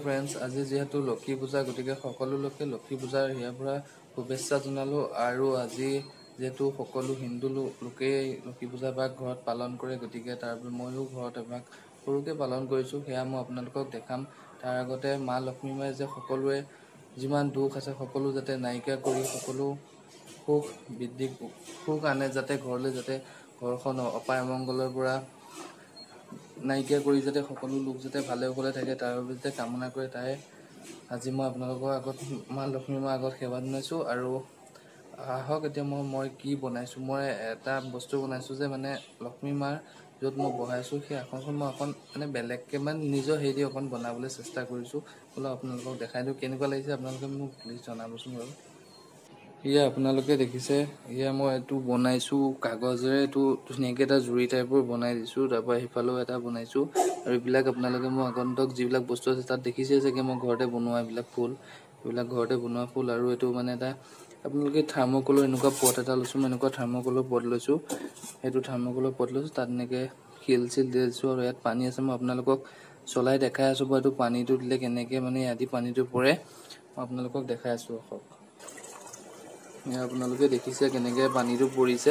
Friends, আজি যেহেতু লক্ষী পূজা গতিকে সকলো লোকে লক্ষী পূজাৰ ইয়াৰ পৰা শুভেচ্ছা জনালোঁ। আৰু আজি যেহেতু সকলো হিন্দু লোকেই লক্ষী পূজা ভাগ ঘৰত পালন কৰে গতিকে তাৰ ময়ো ঘৰত এভাগ সৰুকৈ পালন কৰিছোঁ, সেয়া মই আপোনালোকক দেখাম। তাৰ আগতে মা লক্ষ্মী মায়ে যে সকলোৱে যিমান দুখ আছে সকলো যাতে নাইকিয়া কৰি সকলো সুখ বৃদ্ধি সুখ আনে, যাতে ঘৰলৈ যাতে ঘৰখন অপায় অমংগলৰ পৰা নাইকিয়া কৰি যাতে সকলো লোক যাতে ভালে কুশলে থাকে তাৰ বাবে যাতে কামনা কৰে, তাই আজি মই আপোনালোকৰ আগত মা লক্ষ্মী মাৰ আগত সেৱা জনাইছোঁ। আৰু আহক এতিয়া মই কি বনাইছোঁ। মই এটা বস্তু বনাইছোঁ যে মানে লক্ষ্মী মাৰ য'ত মই বহাইছোঁ সেই আসনখন মই অকণ মানে বেলেগকৈ মানে নিজৰ হেৰি অকণ বনাবলৈ চেষ্টা কৰিছোঁ। বোলো আপোনালোকক দেখাই দিওঁ কেনেকুৱা লাগিছে, আপোনালোকে মোক প্লিজ জনাবচোন বাৰু। এয়া আপোনালোকে দেখিছে, এয়া মই এইটো বনাইছোঁ কাগজেৰে, এইটো ধুনীয়াকৈ এটা জুৰি টাইপৰ বনাই দিছোঁ। তাৰপৰা সিফালেও এটা বনাইছোঁ। আৰু এইবিলাক আপোনালোকে মোৰ আগন্তুক যিবিলাক বস্তু আছে তাত দেখিছে চাগে মই ঘৰতে বনোৱা এইবিলাক ফুল, এইবিলাক ঘৰতে বনোৱা ফুল। আৰু এইটো মানে এটা আপোনালোকে থাৰ্মকলৰ এনেকুৱা পট এটা লৈছোঁ, মই এনেকুৱা থাৰ্মকলৰ পট লৈছোঁ, সেইটো থাৰ্মকলৰ পট লৈছোঁ, তাত এনেকৈ শিল চিল দি দিছোঁ। আৰু ইয়াত পানী আছে, মই আপোনালোকক চলাই দেখাই আছোঁ বাৰু এইটো পানীটো দিলে কেনেকৈ মানে ইয়াদি পানীটো পৰে মই আপোনালোকক দেখাই আছোঁ। আপোনালোকে দেখিছে কেনেকৈ পানীটো পৰিছে,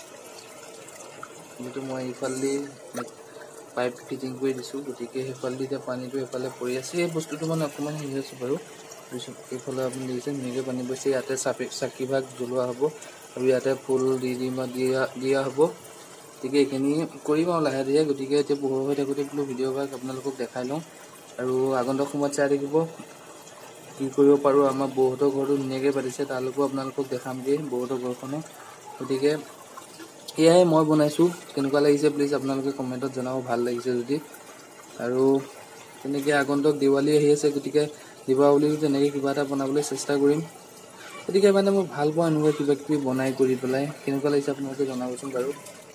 যিটো মই এইফালেদি পাইপ ফিটিং কৰি দিছোঁ গতিকে সেইফালেদি এতিয়া পানীটো এইফালে পৰি আছে। এই বস্তুটো মানে অকণমান হেৰি আছে বাৰু, এইফালে আপুনি দেখিছে ধুনীয়াকৈ পানী পৰিছে। ইয়াতে চাকি ভাগ জ্বলোৱা হ'ব আৰু ইয়াতে ফুল দিয়া হ'ব। গতিকে এইখিনি কৰিম আৰু লাহে ধীৰে। গতিকে এতিয়া পোহৰ হৈ থাকোঁতে বোলো ভিডিঅ' ভাগ আপোনালোকক দেখাই লওঁ আৰু আগন্তুক সময়ত চাই থাকিব কি কৰিব পাৰোঁ। আমাৰ বৌহঁতৰ ঘৰটো ধুনীয়াকৈ পাতিছে, তালৈকো আপোনালোকক দেখামগৈ বৌহঁতৰ ঘৰখনো। গতিকে এয়াই মই বনাইছোঁ, কেনেকুৱা লাগিছে প্লিজ আপোনালোকে কমেণ্টত জনাব, ভাল লাগিছে যদি। আৰু তেনেকৈ আগন্তুক দেৱালী আহি আছে গতিকে দীপাৱলীটো তেনেকৈ কিবা এটা বনাবলৈ চেষ্টা কৰিম। গতিকে মানে মই ভাল পাওঁ এনেকুৱা কিবা কিবি বনাই কৰি পেলাই। কেনেকুৱা লাগিছে আপোনালোকে জনাবচোন বাৰু।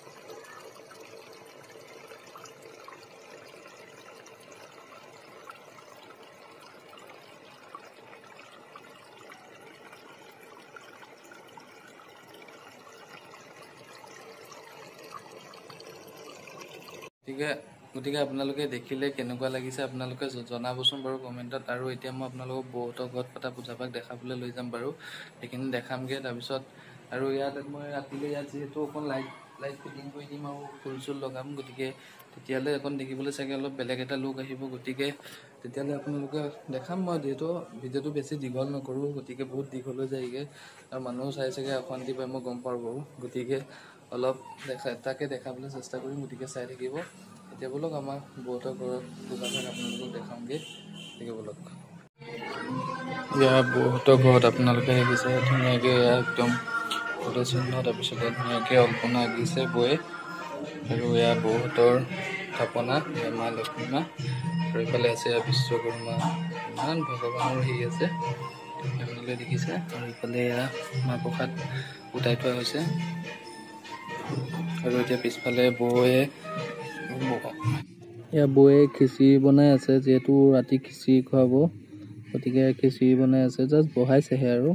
গতিকে আপোনালোকে দেখিলে কেনেকুৱা লাগিছে আপোনালোকে জনাবচোন বাৰু কমেণ্টত। আৰু এতিয়া মই আপোনালোকক বৌহঁতৰ ঘৰত পতা পূজাভাগ দেখাবলৈ লৈ যাম বাৰু, সেইখিনি দেখামগৈ তাৰপিছত। আৰু ইয়াত মই ৰাতিলৈ ইয়াত যিহেতু অকণ লাইট ফিটিং কৰি দিম আৰু ফুল চুল লগাম, গতিকে তেতিয়ালৈ অকণ দেখিবলৈ চাগে অলপ বেলেগ এটা লুক আহিব। গতিকে তেতিয়ালৈ আপোনালোকে দেখাম মই, যিহেতু ভিডিঅ'টো বেছি দীঘল নকৰোঁ, গতিকে বহুত দীঘল হৈ যায়গৈ আৰু মানুহো চাই চাগে অশান্তি পায় মই গম পাওঁ বাৰু। গতিকে অলপ তাকে দেখাবলৈ চেষ্টা কৰিম, গতিকে চাই থাকিব। এতিয়া ব'লক আমাৰ বৌহঁতৰ ঘৰত পূজাভাগ আপোনালোকক দেখামগৈ, গতিকে ব'লক। ইয়াৰ বৌহঁতৰ ঘৰত আপোনালোকে দেখিছে ধুনীয়াকৈ একদম ফটো চিহ্ন, তাৰপিছতে ধুনীয়াকৈ অল্পনা আঁকিছে বৌয়ে। আৰু ইয়াৰ বৌহঁতৰ থাপনা মা লক্ষ্মী মা, আৰু এইফালে আছে বিশ্বকৰ্মা, ইমান ভগৱানৰ হেৰি আছে আপোনালোকে দেখিছে। আৰু ইফালে এয়া মাহ প্ৰসাদ গোটাই থোৱা হৈছে। আৰু এতিয়া পিছফালে বৌয়ে খিচিৰি বনাই আছে, যিহেতু ৰাতি খিচিৰি খুৱাব গতিকে খিচিৰি বনাই আছে, জাষ্ট বহাইছেহে। আৰু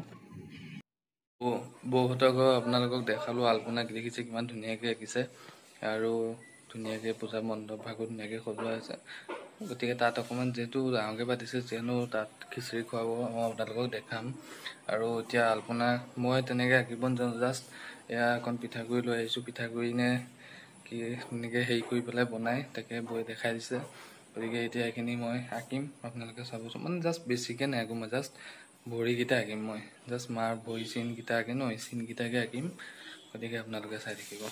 বৌহঁতৰ ঘৰ আপোনালোকক দেখালোঁ, আলপনা দেখিছে কিমান ধুনীয়াকৈ আঁকিছে আৰু ধুনীয়াকৈ পূজা মণ্ডপ ভাগো ধুনীয়াকৈ সজোৱা হৈছে। গতিকে তাত অকণমান যিহেতু ডাঙৰকৈ পাতিছে, যিহেতু তাত খিচিৰি খুৱাব মই আপোনালোকক দেখাম। আৰু এতিয়া আলপনা মই তেনেকৈ আঁকিব নাজানো, জাষ্ট এয়া অকণ পিঠাগুড়ি লৈ আহিছোঁ, পিঠাগুড়ি নে কি এনেকৈ হেৰি কৰি পেলাই বনাই তাকে বৌয়ে দেখাই দিছে। গতিকে এতিয়া এইখিনি মই আঁকিম, আপোনালোকে চাবচোন। মানে জাষ্ট বেছিকৈ নাআঁকো, মই জাষ্ট ভৰিকেইটা আঁকিম, মই জাষ্ট মাৰ ভৰি চিনকেইটা আঁকে ন, এই চিনকেইটাকে আঁকিম। গতিকে আপোনালোকে চাই থাকিব।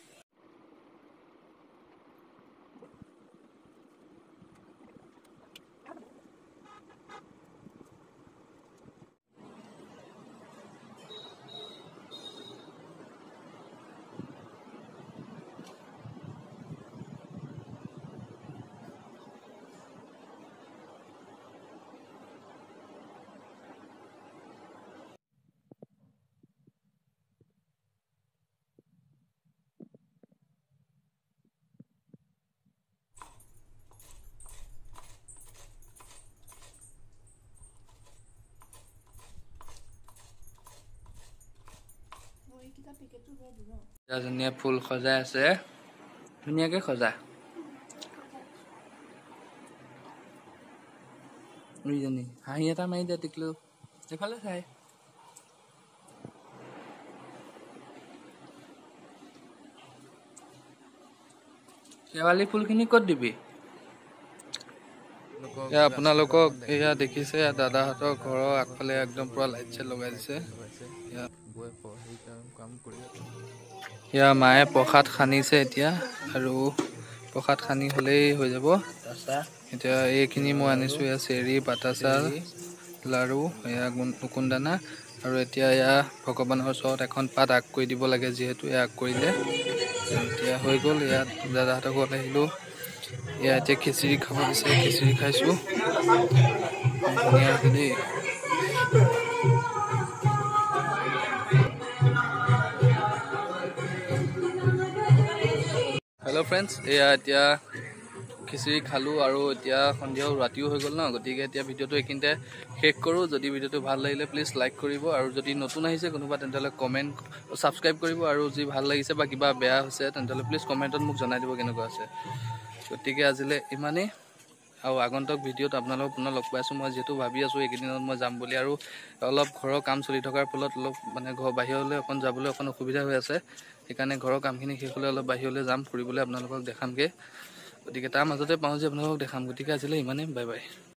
ধুনীয়া ফুল সজাই আছে, ধুনীয়াকৈ সজা। দুইজনী হাঁহি এটা মাৰি দিয়া টিকলো এইফালে চাই শেৱালি ফুলখিনি ক'ত দিবি আপোনালোকক এয়া দেখিছে দাদাহঁতৰ ঘৰৰ আগফালে একদম পুৰা লাইট চাইট লগাই দিছে এয়া মায়ে প্ৰসাদ সানিছে এতিয়া আৰু প্ৰসাদ সানি হ'লেই হৈ যাব এতিয়া এইখিনি মই আনিছোঁ এয়া চেৰি বাটাচা লাৰু এয়া নুকুন্দানা আৰু এতিয়া এয়া ভগৱানৰ ওচৰত এখন পাত আগ কৰি দিব লাগে যিহেতু এয়া আগ কৰিলে এতিয়া হৈ গ'ল ইয়াত দাদাহঁতৰ ঘৰত আহিলোঁ এয়া এতিয়া খিচিৰি খাব দিছে খিচিৰি খাইছোঁ ধুনীয়া হৈছে দেই হেল্ল' ফ্ৰেণ্ডছ এয়া এতিয়া খিচিৰি খালোঁ আৰু এতিয়া সন্ধিয়াও ৰাতিও হৈ গ'ল ন গতিকে এতিয়া ভিডিঅ'টো এইখিনিতে শেষ কৰোঁ যদি ভিডিঅ'টো ভাল লাগিলে প্লিজ লাইক কৰিব আৰু যদি নতুন আহিছে কোনোবা তেন্তে কমেণ্ট ছাবস্ক্ৰাইব কৰিব আৰু যি ভাল লাগিছে বা কিবা বেয়া হৈছে তেন্তে প্লিজ কমেণ্টত মোক জনাই দিব কেনেকুৱা আছে গতিকে আজিলৈ ইমানেই আৰু আগন্তুক ভিডিঅ'ত আপোনালোকক পুনৰ লগ পাইছোঁ মই যিহেতু ভাবি আছোঁ এইকেইদিনত মই যাম বুলি আৰু অলপ ঘৰৰ কাম চলি থকাৰ ফলত অলপ মানে ঘৰ বাহিৰলৈ অকণ যাবলৈ অকণ অসুবিধা হৈ আছে সেইকাৰণে ঘৰৰ কামখিনি শেষ হ'লে অলপ বাহিৰলৈ যাম ফুৰিবলৈ আপোনালোকক দেখামগৈ গতিকে তাৰ মাজতে পাওঁ যে আপোনালোকক দেখাম গতিকে আজিলৈ ইমানেই বাই বাই